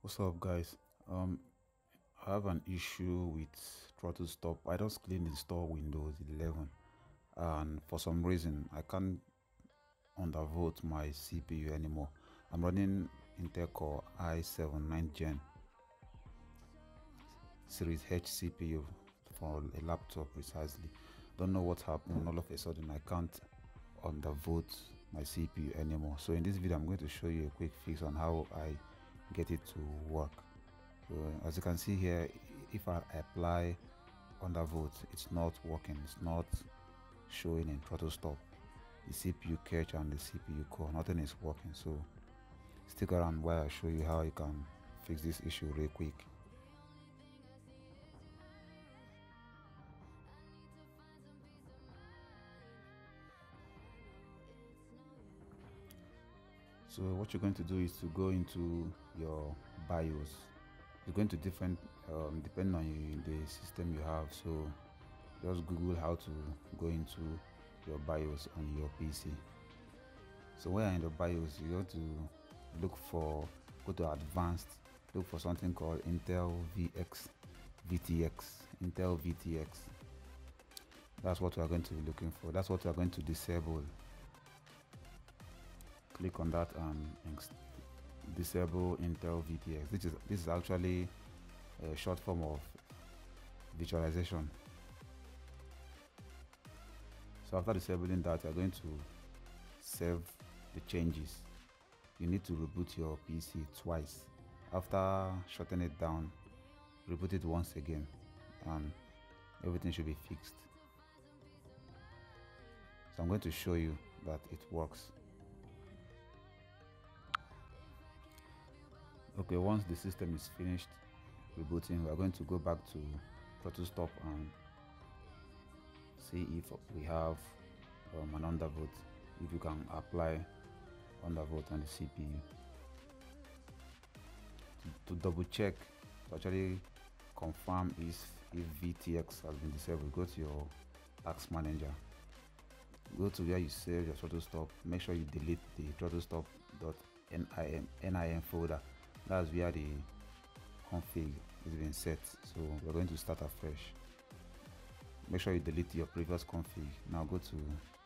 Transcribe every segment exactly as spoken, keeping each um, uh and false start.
What's up, guys? um I have an issue with throttle stop. I just cleaned install Windows eleven, and for some reason I can't undervolt my C P U anymore. I'm running Intel Core i seven ninth gen Series H C P U for a laptop precisely. Don't know what happened. All of a sudden I can't undervolt my C P U anymore. So in this video I'm going to show you a quick fix on how I get it to work. So as you can see here, if I apply undervolt, it's not working. It's not showing in throttle stop. The C P U cache and the C P U core, nothing is working. So stick around while I show you how you can fix this issue real quick. So what you're going to do is to go into your BIOS. You're going to different um, depending on you, the system you have. So just Google how to go into your BIOS on your P C. So when you're in the BIOS, you go to look for, go to advanced, look for something called Intel V X V T X. Intel V T X. That's what we are going to be looking for. That's what we are going to disable. Click on that and disable Intel V T X. This is this is actually a short form of virtualization. So after disabling that, you're going to save the changes. You need to reboot your P C twice. After shutting it down, reboot it once again and everything should be fixed. So I'm going to show you that it works. Okay, once the system is finished rebooting, we're going to go back to throttle stop and see if we have um, an undervolt, if you can apply undervolt on the C P U. To, to double check, to actually confirm if, if V T X has been disabled, go to your task manager, go to where you save your throttle stop, make sure you delete the throttle stop.nim folder. That's where the config is being set. So we're going to start afresh. Make sure you delete your previous config. Now go to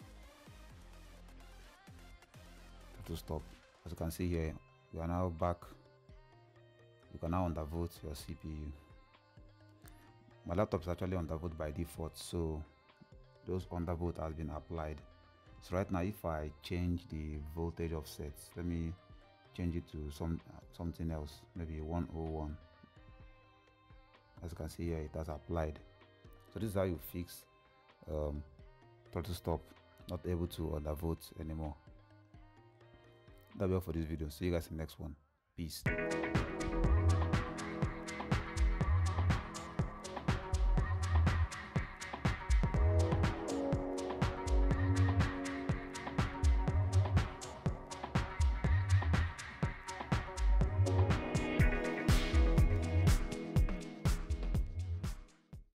throttle stop. As you can see here, we are now back. You can now undervolt your C P U. My laptop is actually undervolt by default, so those undervolt has been applied. So right now, if I change the voltage offset, let me change it to some uh, something else, maybe one oh one. As you can see here, it has applied. So this is how you fix um, throttle stop not able to undervolt anymore. That'll be all for this video. See you guys in the next one. Peace.